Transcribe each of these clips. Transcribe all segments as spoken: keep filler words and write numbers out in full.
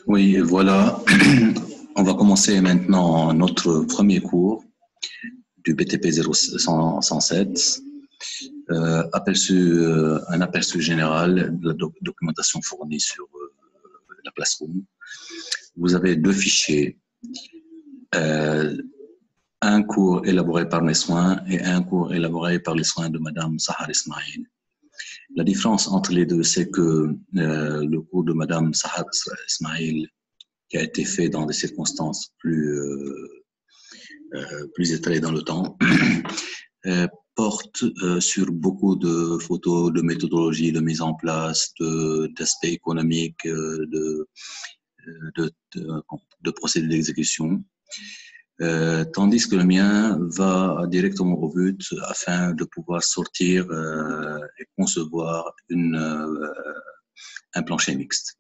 Oui, voilà. On va commencer maintenant notre premier cours du B T P zéro cent sept. Euh, aperçu, euh, un aperçu général de la doc documentation fournie sur euh, la Classroom. Vous avez deux fichiers, euh, un cours élaboré par mes soins et un cours élaboré par les soins de Madame Sahar Ismail. La différence entre les deux, c'est que euh, le cours de Madame Sahar Ismail, qui a été fait dans des circonstances plus, euh, euh, plus étalées dans le temps, euh, porte euh, sur beaucoup de photos, de méthodologies de mise en place, d'aspects économiques, euh, de, de, de, de procédés d'exécution. Euh, tandis que le mien va directement au but afin de pouvoir sortir euh, et concevoir une, euh, un plancher mixte.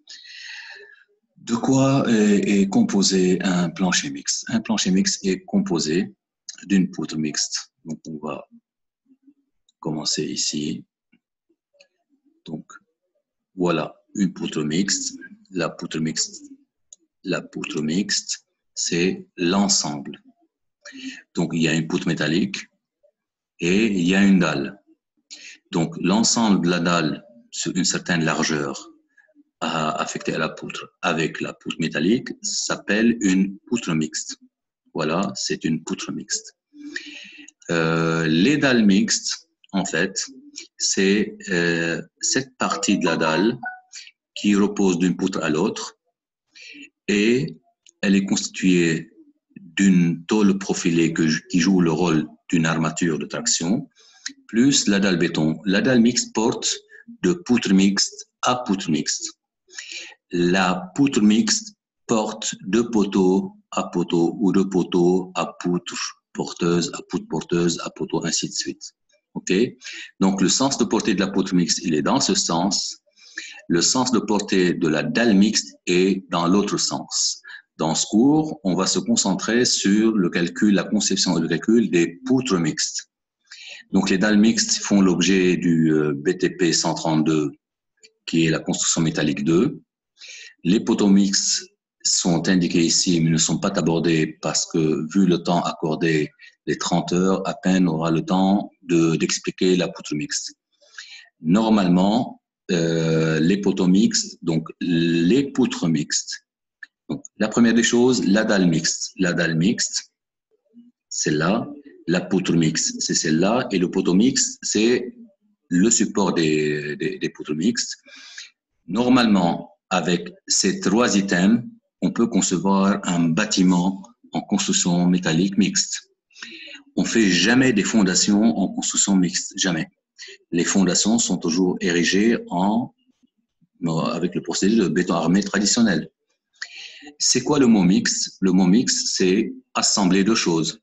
De quoi est, est composé un plancher mixte? Un plancher mixte est composé d'une poutre mixte. Donc, on va commencer ici. Donc, voilà une poutre mixte. La poutre mixte, la poutre mixte, c'est l'ensemble. Donc, il y a une poutre métallique et il y a une dalle. Donc, l'ensemble de la dalle sur une certaine largeur affectée à la poutre avec la poutre métallique s'appelle une poutre mixte. Voilà, c'est une poutre mixte. Euh, les dalles mixtes, en fait, c'est euh, cette partie de la dalle qui repose d'une poutre à l'autre et elle est constituée d'une tôle profilée que, qui joue le rôle d'une armature de traction, plus la dalle béton. La dalle mixte porte de poutre mixte à poutre mixte. La poutre mixte porte de poteau à poteau ou de poteau à poutre porteuse, à poutre porteuse, à poteau, ainsi de suite. OK? Donc, le sens de portée de la poutre mixte, il est dans ce sens. Le sens de portée de la dalle mixte est dans l'autre sens. Dans ce cours, on va se concentrer sur le calcul, la conception et le calcul des poutres mixtes. Donc, les dalles mixtes font l'objet du B T P cent trente-deux, qui est la construction métallique deux. Les poteaux mixtes sont indiqués ici, mais ne sont pas abordés parce que, vu le temps accordé, les trente heures, à peine aura le temps d'expliquer la poutre mixte. Normalement, euh, les poteaux mixtes, donc les poutres mixtes. Donc, la première des choses, la dalle mixte. La dalle mixte, c'est là. La poutre mixte, c'est celle-là. Et le poteau mixte, c'est le support des, des, des poutres mixtes. Normalement, avec ces trois items, on peut concevoir un bâtiment en construction métallique mixte. On ne fait jamais des fondations en construction mixte, jamais. Les fondations sont toujours érigées en, avec le procédé de béton armé traditionnel. C'est quoi le mot mixte? Le mot mixte, c'est assembler deux choses.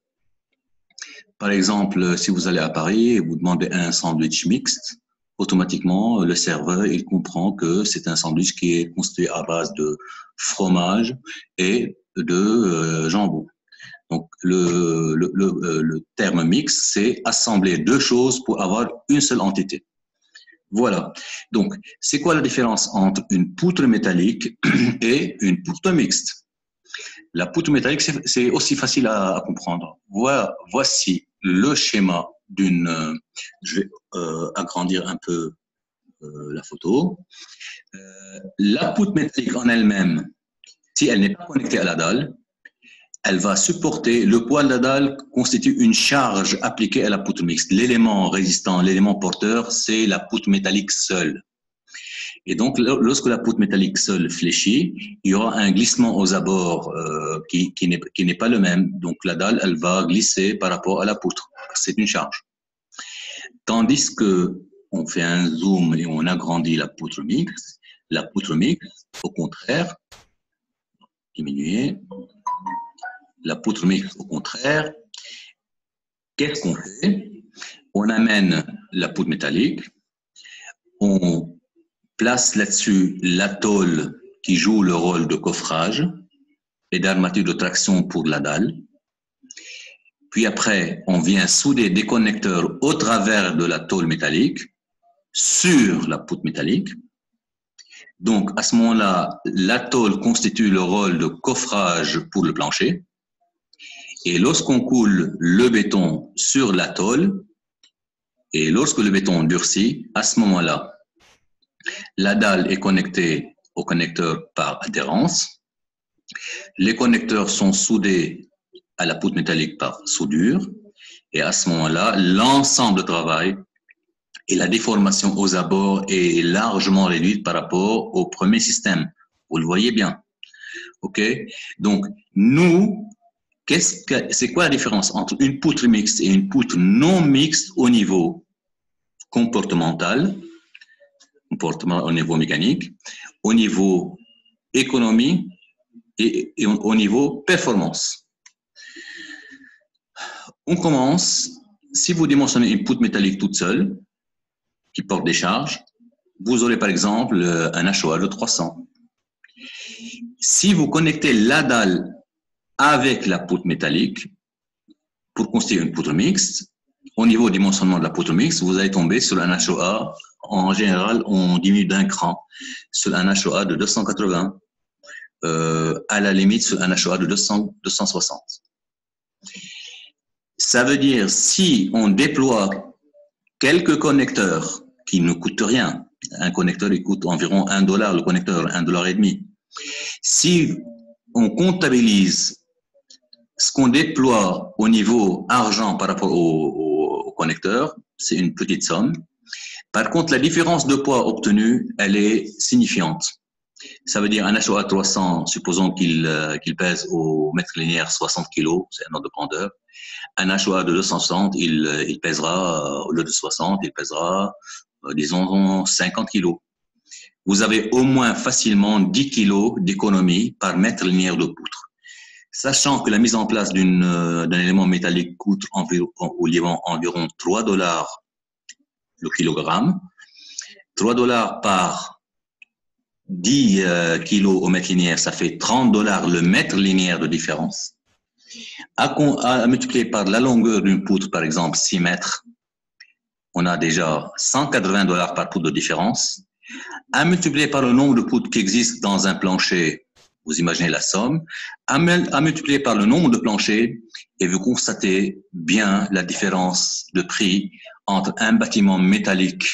Par exemple, si vous allez à Paris et vous demandez un sandwich mixte, automatiquement, le serveur, il comprend que c'est un sandwich qui est construit à base de fromage et de euh, jambon. Donc, le, le, le, le terme mixte, c'est assembler deux choses pour avoir une seule entité. Voilà. Donc, c'est quoi la différence entre une poutre métallique et une poutre mixte? La poutre métallique, c'est aussi facile à, à comprendre. Voilà, voici le schéma d'une... Euh, je vais euh, agrandir un peu euh, la photo. Euh, la poutre métallique en elle-même, si elle n'est pas connectée à la dalle, elle va supporter, le poids de la dalle constitue une charge appliquée à la poutre mixte. L'élément résistant, l'élément porteur, c'est la poutre métallique seule. Et donc, lorsque la poutre métallique seule fléchit, il y aura un glissement aux abords euh, qui, qui n'est pas le même. Donc, la dalle, elle va glisser par rapport à la poutre. C'est une charge. Tandis que on fait un zoom et on agrandit la poutre mixte, la poutre mixte, au contraire, diminuer, la poutre mixte, au contraire, qu'est-ce qu'on fait? On amène la poutre métallique, on place là-dessus la tôle qui joue le rôle de coffrage et d'armature de traction pour la dalle. Puis après, on vient souder des connecteurs au travers de la tôle métallique sur la poutre métallique. Donc, à ce moment-là, la tôle constitue le rôle de coffrage pour le plancher. Et lorsqu'on coule le béton sur la tôle, et lorsque le béton durcit, à ce moment-là, la dalle est connectée au connecteur par adhérence. Les connecteurs sont soudés à la poutre métallique par soudure. Et à ce moment-là, l'ensemble de travail et la déformation aux abords est largement réduite par rapport au premier système. Vous le voyez bien. OK? Donc, nous, qu'est-ce que, c'est quoi la différence entre une poutre mixte et une poutre non mixte au niveau comportemental, comportement au niveau mécanique, au niveau économie et, et au niveau performance? On commence, si vous dimensionnez une poutre métallique toute seule, qui porte des charges, vous aurez par exemple un H O A de trois cents. Si vous connectez la dalle avec la poutre métallique pour constituer une poutre mixte, au niveau du dimensionnement de la poutre mixte, vous allez tomber sur un H O A. En général, on diminue d'un cran sur un H O A de deux cent quatre-vingts, euh, à la limite sur un H O A de deux cents, deux cent soixante. Ça veut dire, si on déploie quelques connecteurs qui ne coûtent rien, un connecteur il coûte environ un dollar, le connecteur un dollar et demi. Si on comptabilise ce qu'on déploie au niveau argent par rapport au, au, au connecteur, c'est une petite somme. Par contre, la différence de poids obtenue, elle est signifiante. Ça veut dire un H O A trois cents, supposons qu'il euh, qu'il pèse au mètre linéaire soixante kilos, c'est un ordre de grandeur. Un H O A de deux cent soixante, il, il pèsera, au lieu de soixante, il pèsera, euh, disons, cinquante kilos. Vous avez au moins facilement dix kilos d'économie par mètre linéaire de poutre. Sachant que la mise en place d'une, euh, d'un élément métallique coûte environ, au Liban environ trois dollars le kilogramme, trois dollars par dix euh, kilos au mètre linéaire, ça fait trente dollars le mètre linéaire de différence. À, à multiplier par la longueur d'une poutre, par exemple six mètres, on a déjà cent quatre-vingts dollars par poutre de différence. À multiplier par le nombre de poutres qui existent dans un plancher, vous imaginez la somme. À, à multiplier par le nombre de planchers et vous constatez bien la différence de prix entre un bâtiment métallique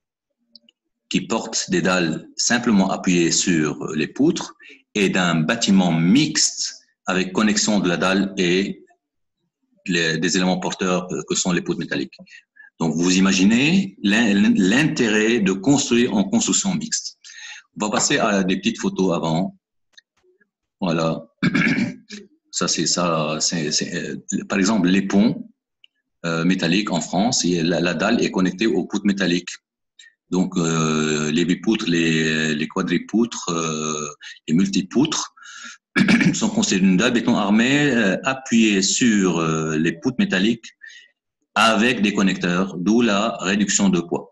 qui porte des dalles simplement appuyées sur les poutres et d'un bâtiment mixte avec connexion de la dalle et les, des éléments porteurs que sont les poutres métalliques. Donc, vous imaginez l'intérêt de construire en construction mixte. On va passer à des petites photos avant. Voilà. Ça, c'est ça. C'est, c'est, par exemple, les ponts euh, métalliques en France, la, la dalle est connectée aux poutres métalliques. Donc, euh, les bipoutres, les, les quadripoutres, euh, les multipoutres sont constitués d'une dalle béton armé euh, appuyée sur euh, les poutres métalliques avec des connecteurs, d'où la réduction de poids.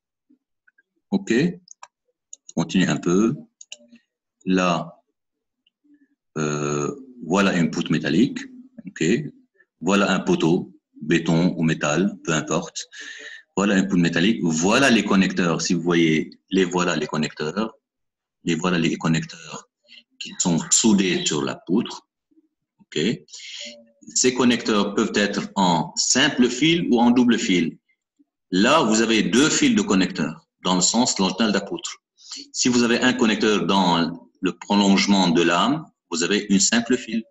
OK. Continue un peu. Là, euh, voilà une poutre métallique. OK. Voilà un poteau, béton ou métal, peu importe. Voilà une poutre métallique. Voilà les connecteurs. Si vous voyez, les voilà les connecteurs. Les voilà les connecteurs qui sont soudés sur la poutre. OK. Ces connecteurs peuvent être en simple fil ou en double fil. Là, vous avez deux fils de connecteurs dans le sens longitudinal de la poutre. Si vous avez un connecteur dans le prolongement de lame, vous avez une simple fil.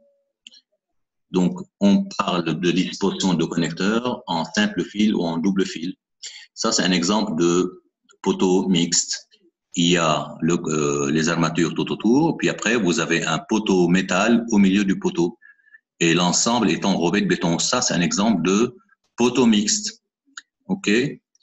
Donc, on parle de disposition de connecteurs en simple fil ou en double fil. Ça, c'est un exemple de poteau mixte. Il y a le, euh, les armatures tout autour, puis après, vous avez un poteau métal au milieu du poteau. Et l'ensemble est enrobé de béton. Ça, c'est un exemple de poteau mixte. OK?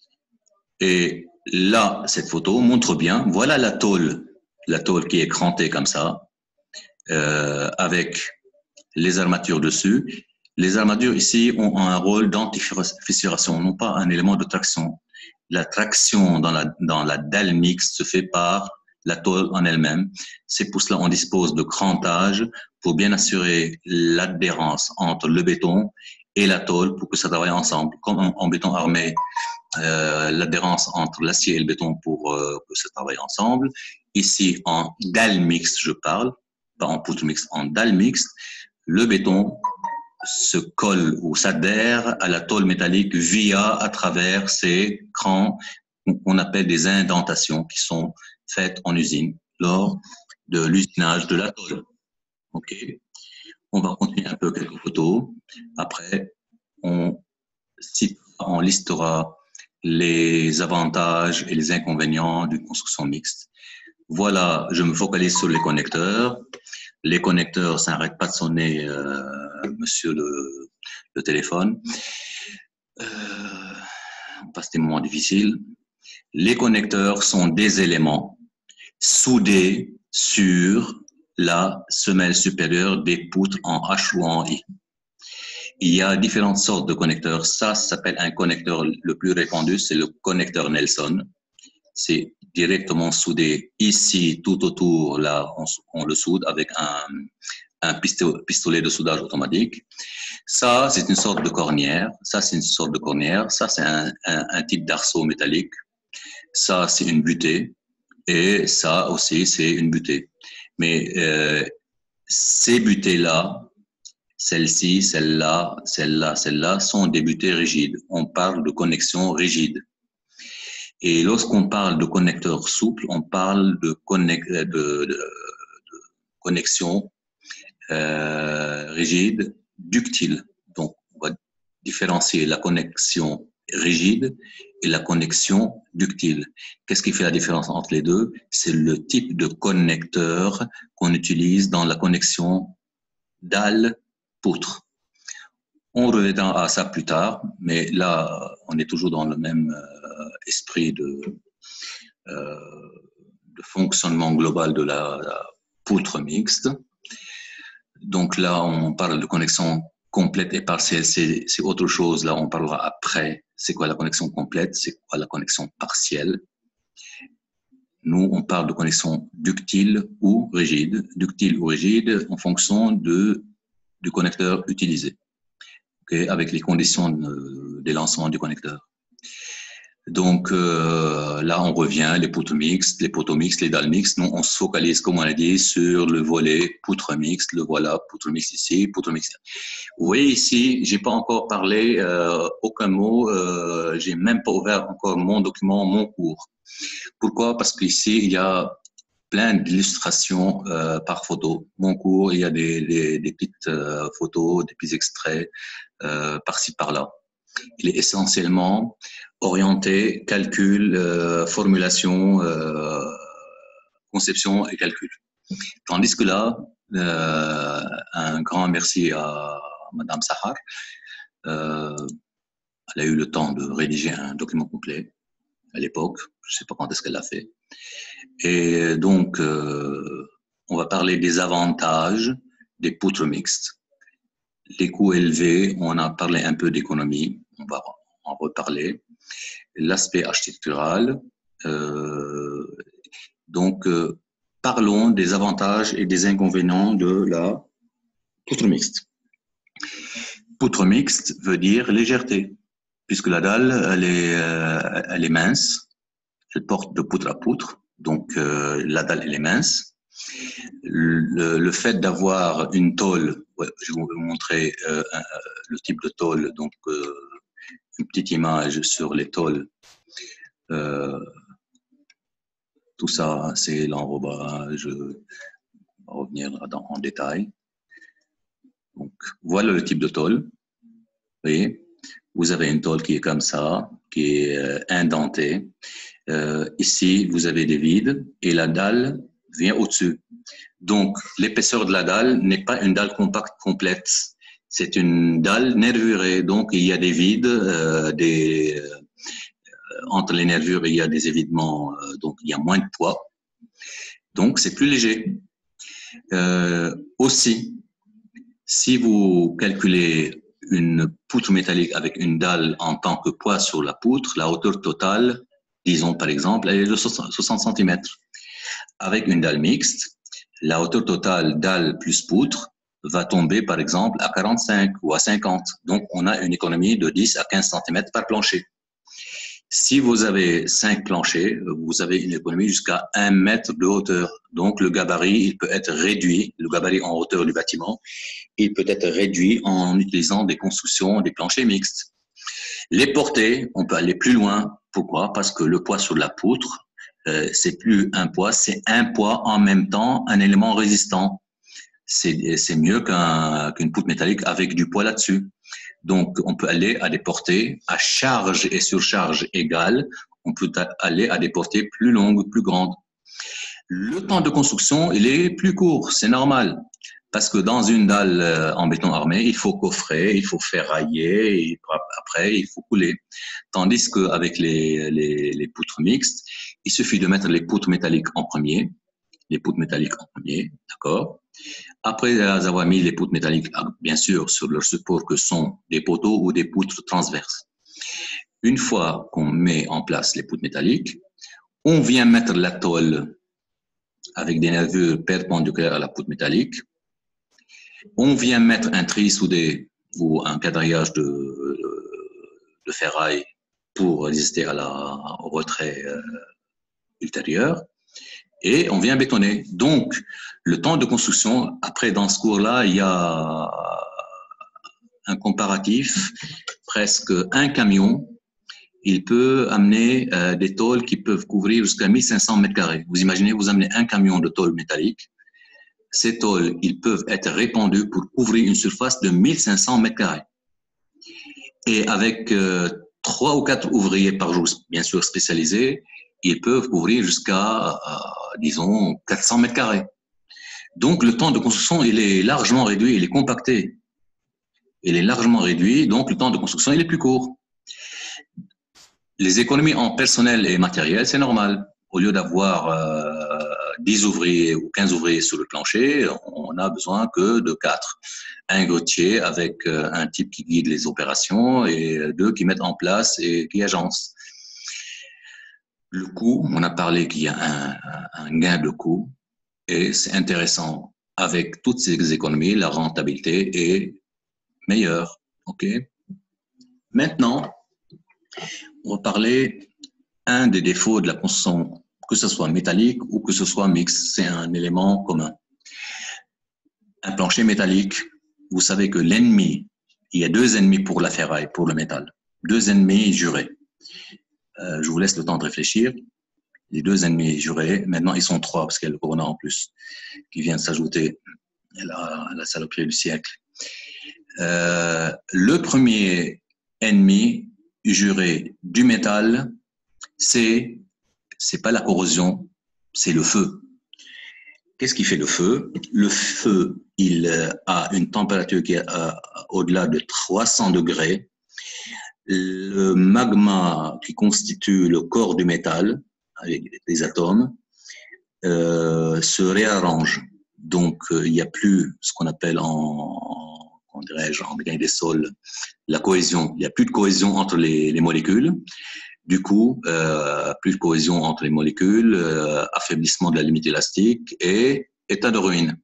Et là, cette photo montre bien, voilà la tôle, la tôle qui est crantée comme ça, euh, avec les armatures dessus. Les armatures ici ont un rôle d'anti-fissuration, non pas un élément de traction. La traction dans la, dans la dalle mixte se fait par la tôle en elle-même. C'est pour cela qu'on dispose de crantage pour bien assurer l'adhérence entre le béton et la tôle pour que ça travaille ensemble. Comme en, en béton armé, euh, l'adhérence entre l'acier et le béton pour euh, que ça travaille ensemble. ici en dalle mixte, je parle, pas en poutre mixte, en dalle mixte, le béton se colle ou s'adhère à la tôle métallique via, à travers ces crans qu'on appelle des indentations qui sont faites en usine lors de l'usinage de la tôle. Ok. On va continuer un peu quelques photos. Après, on citera, on listera les avantages et les inconvénients d'une construction mixte. Voilà, je me focalise sur les connecteurs. Les connecteurs, ça n'arrête pas de sonner, euh, monsieur le, le téléphone. Euh, on passe des moments difficiles. Les connecteurs sont des éléments soudés sur la semelle supérieure des poutres en H ou en I. Il y a différentes sortes de connecteurs. Ça, ça s'appelle un connecteur. Le plus répandu, c'est le connecteur Nelson. C'est directement soudé ici, tout autour. Là, on, on le soude avec un, un pistolet de soudage automatique. Ça, c'est une sorte de cornière. Ça, c'est une sorte de cornière. Ça, c'est un, un, un type d'arceau métallique. Ça, c'est une butée. Et ça aussi, c'est une butée. Mais euh, ces butées-là, celle-ci, celle-là, celle-là, celle-là, sont des butées rigides. On parle de connexion rigide. Et lorsqu'on parle de connecteur souple, on parle de, connect, de, de, de connexion euh, rigide, ductile. Donc, on va différencier la connexion rigide et la connexion ductile. Qu'est-ce qui fait la différence entre les deux? C'est le type de connecteur qu'on utilise dans la connexion dalle-poutre. On reviendra à ça plus tard, mais là, on est toujours dans le même euh, esprit de, euh, de fonctionnement global de la, la poutre mixte. Donc là, on parle de connexion complète et partielle, c'est autre chose. Là, on parlera après. C'est quoi la connexion complète? C'est quoi la connexion partielle? Nous, on parle de connexion ductile ou rigide. Ductile ou rigide en fonction de, du connecteur utilisé. Okay, avec les conditions de, des lancements du connecteur. Donc euh, là, on revient, les poutres mixtes, les poteaux mixtes, les dalles mixtes. Nous, on se focalise, comme on l'a dit, sur le volet poutre mixte. Le voilà, poutre mixte ici, poutre mixte. Vous voyez ici, j'ai pas encore parlé euh, aucun mot. Euh, j'ai même pas ouvert encore mon document, mon cours. Pourquoi? Parce qu'ici, il y a plein d'illustrations euh, par photo. Mon cours, il y a des, des, des petites euh, photos, des petits extraits euh, par-ci, par-là. Il est essentiellement orienté calcul, euh, formulation, euh, conception et calcul. Tandis que là, euh, un grand merci à Madame Sahar. Euh, elle a eu le temps de rédiger un document complet à l'époque. Je ne sais pas quand est-ce qu'elle l'a fait. Et donc, euh, on va parler des avantages des poutres mixtes. Les coûts élevés, on a parlé un peu d'économie, on va en reparler. L'aspect architectural, euh, donc euh, parlons des avantages et des inconvénients de la poutre mixte. Poutre mixte veut dire légèreté, puisque la dalle, elle est, euh, elle est mince, elle porte de poutre à poutre, donc euh, la dalle, elle est mince. Le, le fait d'avoir une tôle, ouais, je vais vous montrer euh, un, le type de tôle, donc euh, une petite image sur les tôles. Euh, tout ça, c'est l'enrobage. On va revenir dans, en détail. Donc, voilà le type de tôle. Vous voyez, vous avez une tôle qui est comme ça, qui est euh, indentée. Euh, ici, vous avez des vides et la dalle vient au-dessus. Donc, l'épaisseur de la dalle n'est pas une dalle compacte complète. C'est une dalle nervurée. Donc, il y a des vides, euh, des, euh, entre les nervures, il y a des évidements, euh, donc il y a moins de poids. Donc, c'est plus léger. Euh, aussi, si vous calculez une poutre métallique avec une dalle en tant que poids sur la poutre, la hauteur totale, disons par exemple, elle est de soixante centimètres. Avec une dalle mixte, la hauteur totale dalle plus poutre va tomber par exemple à quarante-cinq ou à cinquante. Donc, on a une économie de dix à quinze centimètres par plancher. Si vous avez cinq planchers, vous avez une économie jusqu'à un mètre de hauteur. Donc, le gabarit, il peut être réduit, le gabarit en hauteur du bâtiment, il peut être réduit en utilisant des constructions, des planchers mixtes. Les portées, on peut aller plus loin. Pourquoi? Parce que le poids sur la poutre, euh, c'est plus un poids, c'est un poids en même temps, un élément résistant. C'est, c'est mieux qu'un, qu'une poutre métallique avec du poids là-dessus. Donc, on peut aller à des portées à charge et surcharge égales. On peut aller à des portées plus longues, plus grandes. Le temps de construction, il est plus court, c'est normal. Parce que dans une dalle en béton armé, il faut coffrer, il faut ferrailler, et après, il faut couler. Tandis qu'avec les, les, les poutres mixtes, il suffit de mettre les poutres métalliques en premier, les poutres métalliques en premier, d'accord? Après avoir mis les poutres métalliques, bien sûr, sur leur support que sont des poteaux ou des poutres transverses. Une fois qu'on met en place les poutres métalliques, on vient mettre la tôle avec des nervures perpendiculaires à la poutre métallique. On vient mettre un tri soudé ou un quadrillage de, de ferraille pour résister à la, au retrait euh, ultérieur. Et on vient bétonner. Donc, le temps de construction, après dans ce cours-là, il y a un comparatif, presque un camion, il peut amener euh, des tôles qui peuvent couvrir jusqu'à mille cinq cents mètres carrés. Vous imaginez, vous amenez un camion de tôles métalliques. Ces tôles, ils peuvent être répandues pour couvrir une surface de mille cinq cents mètres carrés. Et avec euh, trois ou quatre ouvriers par jour, bien sûr spécialisés, ils peuvent couvrir jusqu'à, euh, disons, quatre cents mètres carrés. Donc, le temps de construction, il est largement réduit, il est compacté. Il est largement réduit, donc le temps de construction, il est plus court. Les économies en personnel et matériel, c'est normal. Au lieu d'avoir euh, dix ouvriers ou quinze ouvriers sur le plancher, on n'a besoin que de quatre. Un grutier avec euh, un type qui guide les opérations et deux qui mettent en place et qui agencent. Le coût, on a parlé qu'il y a un, un gain de coût et c'est intéressant. Avec toutes ces économies, la rentabilité est meilleure. Ok. Maintenant, on va parler un des défauts de la construction, que ce soit métallique ou que ce soit mixte, c'est un élément commun. Un plancher métallique, vous savez que l'ennemi, il y a deux ennemis pour la ferraille, pour le métal, deux ennemis jurés. Euh, je vous laisse le temps de réfléchir. Les deux ennemis jurés, maintenant ils sont trois parce qu'il y a le corona en plus qui vient de s'ajouter à la, la saloperie du siècle. Euh, le premier ennemi juré du métal, c'est c'est pas la corrosion, c'est le feu. Qu'est-ce qui fait le feu? Le feu, il a une température qui est au-delà de trois cents degrés. Le magma qui constitue le corps du métal, avec des atomes, euh, se réarrange. Donc, euh, il n'y a plus ce qu'on appelle en, en dirais-je, en mécanique des sols, la cohésion. Il n'y a plus de cohésion entre les, les molécules. Du coup, euh, plus de cohésion entre les molécules, euh, affaiblissement de la limite élastique et état de ruine.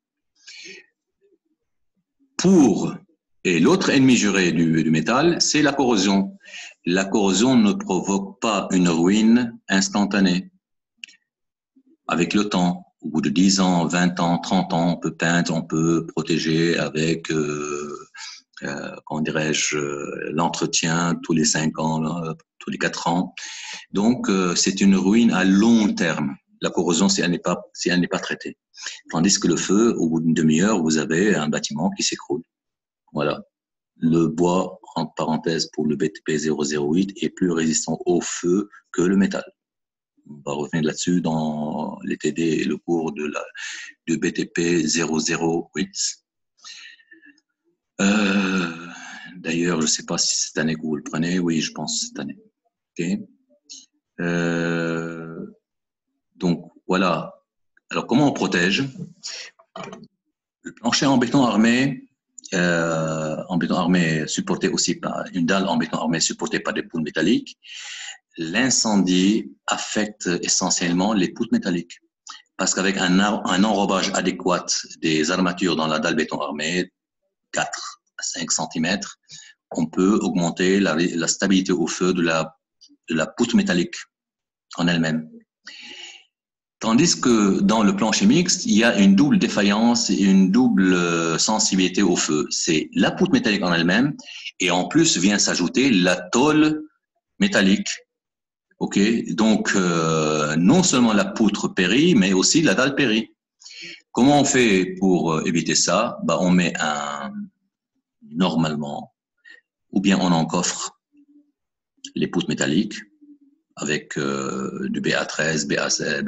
Pour, et l'autre ennemi juré du, du métal, c'est la corrosion. La corrosion ne provoque pas une ruine instantanée. Avec le temps, au bout de dix ans, vingt ans, trente ans, on peut peindre, on peut protéger avec, euh, euh, comment dirais-je, l'entretien tous les cinq ans, là, tous les quatre ans. Donc, euh, c'est une ruine à long terme, la corrosion, si elle n'est pas, si elle n'est pas traitée. Tandis que le feu, au bout d'une demi-heure, vous avez un bâtiment qui s'écroule. Voilà. Le bois, entre parenthèses, pour le B T P zéro zéro huit, est plus résistant au feu que le métal. On va revenir là-dessus dans les T D et le cours de la, du B T P zéro zéro huit. Euh, D'ailleurs, je ne sais pas si c'est cette année que vous le prenez. Oui, je pense cette année. Okay. Euh, donc, voilà. Alors, comment on protège? Le plancher en béton armé, euh, en béton armé supporté aussi par une dalle en béton armé supportée par des poutres métalliques. L'incendie affecte essentiellement les poutres métalliques. Parce qu'avec un, un enrobage adéquat des armatures dans la dalle béton armé, quatre à cinq centimètres, on peut augmenter la, la stabilité au feu de la de la poutre métallique en elle-même. Tandis que dans le plancher mixte, il y a une double défaillance et une double sensibilité au feu. C'est la poutre métallique en elle-même et en plus vient s'ajouter la tôle métallique. Ok, donc euh, non seulement la poutre périt, mais aussi la dalle périt. Comment on fait pour éviter ça? Bah, on met un normalement, ou bien on encoffre les poutres métalliques avec euh, du B A treize, B A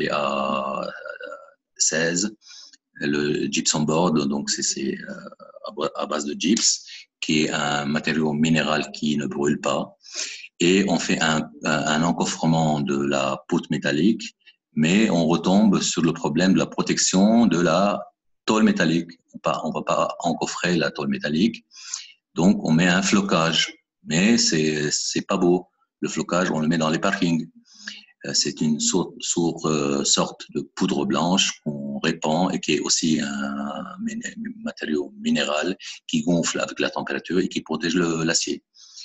seize, le gypsum board, donc c'est euh, à base de gyps, qui est un matériau minéral qui ne brûle pas. Et on fait un, un encoffrement de la poutre métallique, mais on retombe sur le problème de la protection de la tôle métallique. On ne va pas encoffrer la tôle métallique, donc on met un flocage, mais c'est c'est pas beau. Le flocage, on le met dans les parkings. C'est une sorte, sorte de poudre blanche qu'on répand et qui est aussi un matériau minéral qui gonfle avec la température et qui protège l'acier.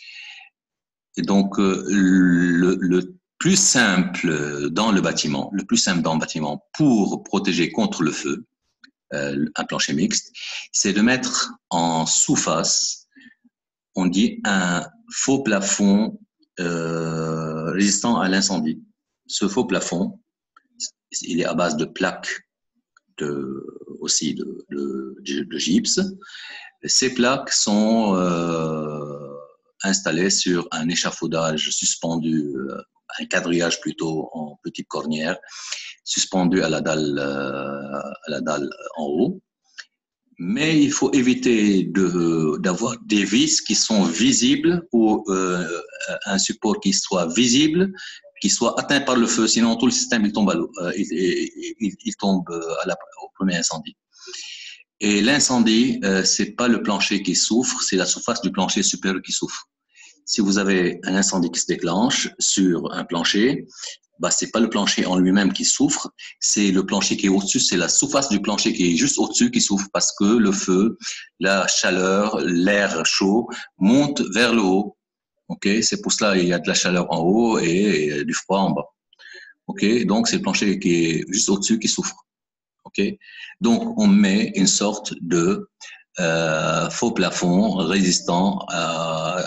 Et donc, le, le plus simple dans le bâtiment, le plus simple dans le bâtiment pour protéger contre le feu, euh, un plancher mixte, c'est de mettre en sous-face, on dit un faux plafond euh, résistant à l'incendie. Ce faux plafond, il est à base de plaques de, aussi de, de, de gypse. Ces plaques sont euh, installées sur un échafaudage suspendu, un quadrillage plutôt en petite cornière, suspendu à la dalle, à la dalle en haut. Mais il faut éviter de, d'avoir des vis qui sont visibles ou euh, un support qui soit visible, qui soit atteint par le feu, sinon tout le système il tombe à l'eau, euh, il, il, il, il tombe à la, au premier incendie. Et l'incendie, euh, c'est pas le plancher qui souffre, c'est la surface du plancher supérieur qui souffre. Si vous avez un incendie qui se déclenche sur un plancher, bah c'est pas le plancher en lui-même qui souffre, c'est le plancher qui est au-dessus, c'est la surface du plancher qui est juste au-dessus qui souffre parce que le feu, la chaleur, l'air chaud monte vers le haut. Ok, c'est pour cela qu'il y a de la chaleur en haut et, et du froid en bas. Ok, donc c'est le plancher qui est juste au-dessus qui souffre. Ok, donc on met une sorte de euh, faux plafond résistant à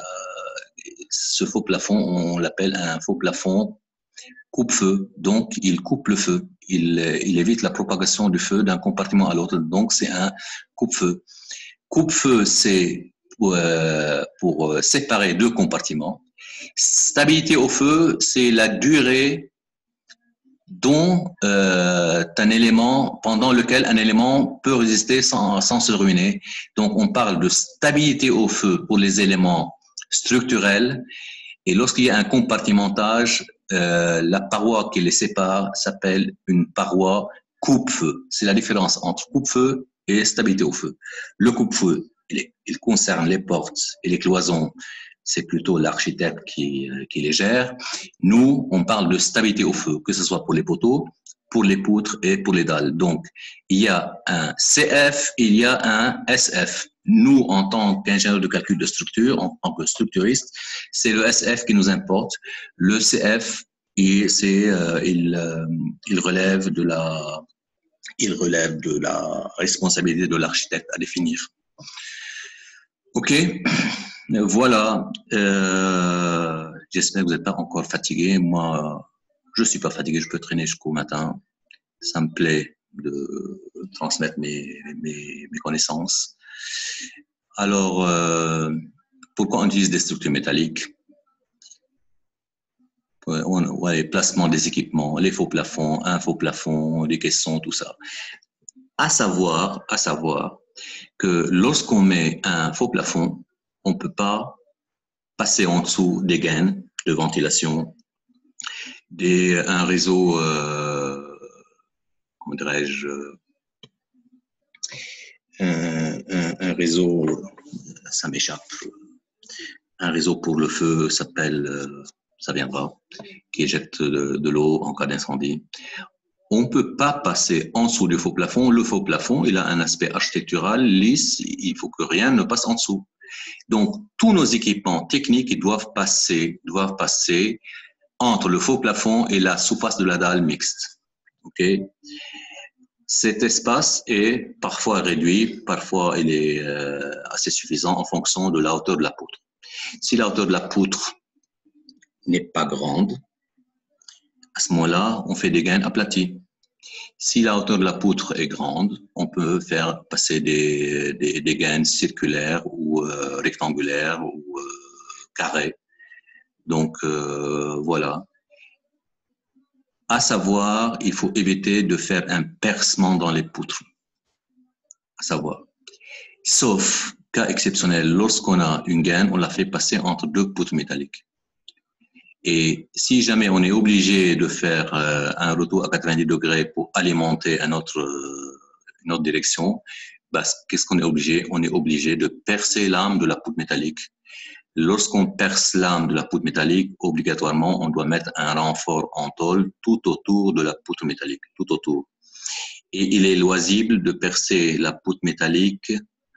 ce faux plafond, on l'appelle un faux plafond coupe-feu. Donc, il coupe le feu. Il, il évite la propagation du feu d'un compartiment à l'autre. Donc, c'est un coupe-feu. Coupe-feu, c'est pour, euh, pour séparer deux compartiments. Stabilité au feu, c'est la durée dont euh, un élément, pendant lequel un élément peut résister sans, sans se ruiner. Donc, on parle de stabilité au feu pour les éléments structurels. Et lorsqu'il y a un compartimentage, euh, la paroi qui les sépare s'appelle une paroi coupe-feu. C'est la différence entre coupe-feu et stabilité au feu. Le coupe-feu, il, il concerne les portes et les cloisons. C'est plutôt l'architecte qui, qui les gère. Nous, on parle de stabilité au feu, que ce soit pour les poteaux, pour les poutres et pour les dalles. Donc, il y a un C F, il y a un S F. Nous, en tant qu'ingénieur de calcul de structure, en tant que structuriste, c'est le S F qui nous importe. Le C F, il, c'est, euh, il, euh, il relève de la, il relève de la responsabilité de l'architecte à définir. Ok, voilà. Euh, j'espère que vous n'êtes pas encore fatigué. Moi, je suis pas fatigué. Je peux traîner jusqu'au matin. Ça me plaît de transmettre mes, mes, mes connaissances. Alors, euh, pourquoi on utilise des structures métalliques? On, ouais, placement des équipements, les faux plafonds, un faux plafond, les caissons, tout ça. À savoir, à savoir que lorsqu'on met un faux plafond, on ne peut pas passer en dessous des gaines de ventilation, des, un réseau, euh, comment dirais-je, un, un, un réseau, ça m'échappe, un réseau pour le feu s'appelle, euh, ça viendra, qui éjecte de, de l'eau en cas d'incendie. On ne peut pas passer en dessous du faux plafond. Le faux plafond, il a un aspect architectural lisse, il faut que rien ne passe en dessous. Donc, tous nos équipements techniques ils doivent passer, doivent passer entre le faux plafond et la surface de la dalle mixte. Okay. Cet espace est parfois réduit, parfois il est euh, assez suffisant en fonction de la hauteur de la poutre. Si la hauteur de la poutre n'est pas grande, à ce moment-là, on fait des gaines aplatis. Si la hauteur de la poutre est grande, on peut faire passer des, des, des gaines circulaires ou euh, rectangulaires ou euh, carrées. Donc, euh, voilà. À savoir, il faut éviter de faire un percement dans les poutres. À savoir. Sauf cas exceptionnel, lorsqu'on a une gaine, on la fait passer entre deux poutres métalliques. Et si jamais on est obligé de faire euh, un retour à quatre-vingt-dix degrés pour alimenter un autre, euh, une autre direction, bah, qu'est-ce qu'on est obligé? On est obligé de percer l'âme de la poutre métallique. Lorsqu'on perce l'âme de la poutre métallique, obligatoirement, on doit mettre un renfort en tôle tout autour de la poutre métallique, tout autour. Et il est loisible de percer la poutre métallique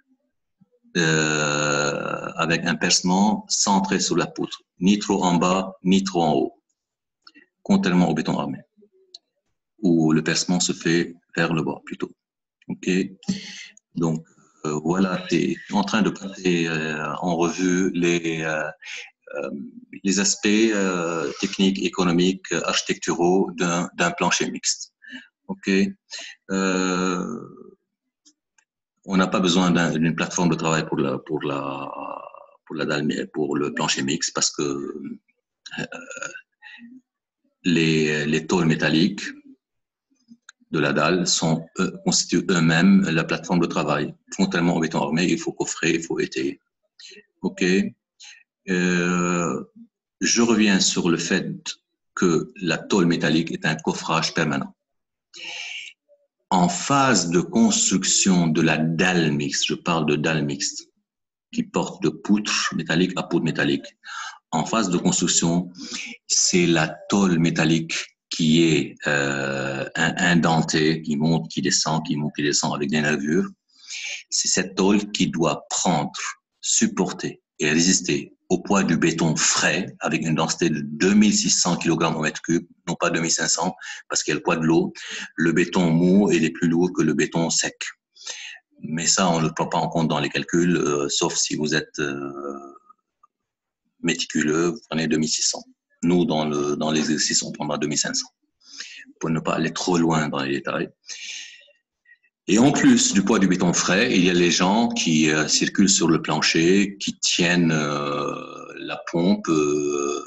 Euh, avec un percement centré sur la poutre, ni trop en bas, ni trop en haut, contrairement au béton armé, où le percement se fait vers le bas plutôt. Ok, donc euh, voilà, c'est en train de passer euh, en revue les euh, euh, les aspects euh, techniques, économiques, architecturaux d'un d'un plancher mixte. Ok. Euh, On n'a pas besoin d'une un, plateforme de travail pour la, pour la, pour la dalle, pour le plancher mixte parce que euh, les, les tôles métalliques de la dalle sont, eux, constituent eux-mêmes la plateforme de travail. Contrairement au béton armé, il faut coffrer, il faut étayer. OK. Euh, je reviens sur le fait que la tôle métallique est un coffrage permanent. En phase de construction de la dalle mixte, je parle de dalle mixte, qui porte de poutre métallique à poutre métallique. En phase de construction, c'est la tôle métallique qui est euh, indentée, qui monte, qui descend, qui monte, qui descend avec des nervures. C'est cette tôle qui doit prendre, supporter et résister au poids du béton frais avec une densité de deux mille six cents kilogrammes au mètre cube, non pas deux mille cinq cents parce qu'il y a le poids de l'eau. Le béton mou, il est plus lourd que le béton sec. Mais ça, on ne le prend pas en compte dans les calculs, euh, sauf si vous êtes euh, méticuleux, vous prenez deux mille six cents. Nous, dans, le, dans l'exercice, on prendra deux mille cinq cents pour ne pas aller trop loin dans les détails. Et en plus du poids du béton frais, il y a les gens qui euh, circulent sur le plancher, qui tiennent euh, la pompe, euh,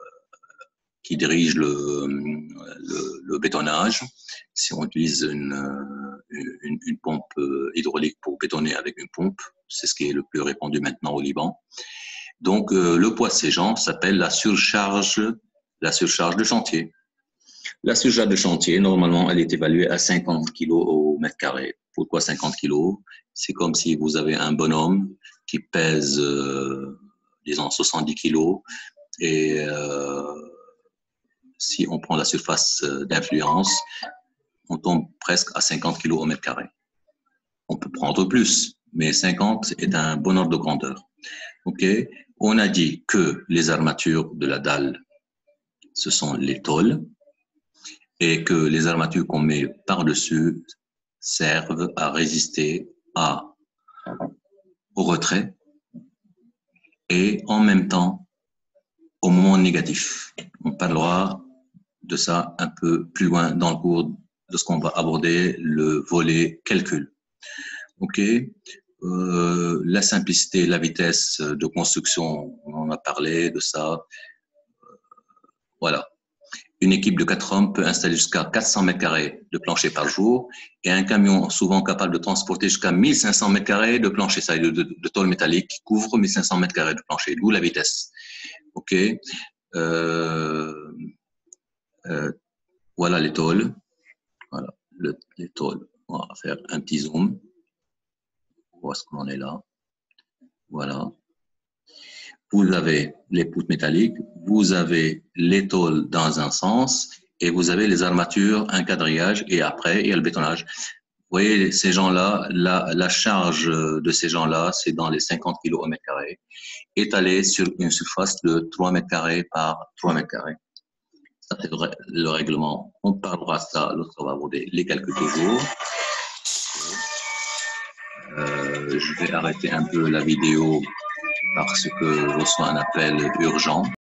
qui dirigent le, le, le bétonnage. Si on utilise une, une, une pompe hydraulique pour bétonner avec une pompe, c'est ce qui est le plus répandu maintenant au Liban. Donc, euh, le poids de ces gens s'appelle la surcharge, la surcharge de chantier. La surcharge de chantier, normalement, elle est évaluée à cinquante kilos au mètre carré. Pourquoi cinquante kilos? C'est comme si vous avez un bonhomme qui pèse, euh, disons, soixante-dix kilos et euh, si on prend la surface d'influence, on tombe presque à cinquante kilos au mètre carré. On peut prendre plus, mais cinquante est un bon ordre de grandeur. Ok. On a dit que les armatures de la dalle, ce sont les tôles, et que les armatures qu'on met par-dessus servent à résister à, au retrait et en même temps au moment négatif. On parlera de ça un peu plus loin dans le cours de ce qu'on va aborder, le volet calcul. Ok. Euh, la simplicité, la vitesse de construction, on en a parlé de ça. Voilà. Une équipe de quatre hommes peut installer jusqu'à quatre cents mètres carrés de plancher par jour et un camion souvent capable de transporter jusqu'à mille cinq cents mètres carrés de plancher, ça de, de, de tôle métallique qui couvre mille cinq cents mètres carrés de plancher, d'où la vitesse. Ok. Euh, euh, voilà les tôles. Voilà le, les tôles. On va faire un petit zoom. On voit ce qu'on est là. Voilà. Vous avez les poutres métalliques, vous avez les tôles dans un sens et vous avez les armatures, un quadrillage et après il y a le bétonnage. Vous voyez, ces gens-là, la, la charge de ces gens-là, c'est dans les cinquante kilos au mètre carré, étalée sur une surface de trois mètres carrés par trois mètres carrés. Ça, c'est le règlement. On parlera de ça lorsqu'on va aborder les calculs de jour. Euh, je vais arrêter un peu la vidéo parce que je reçois un appel urgent.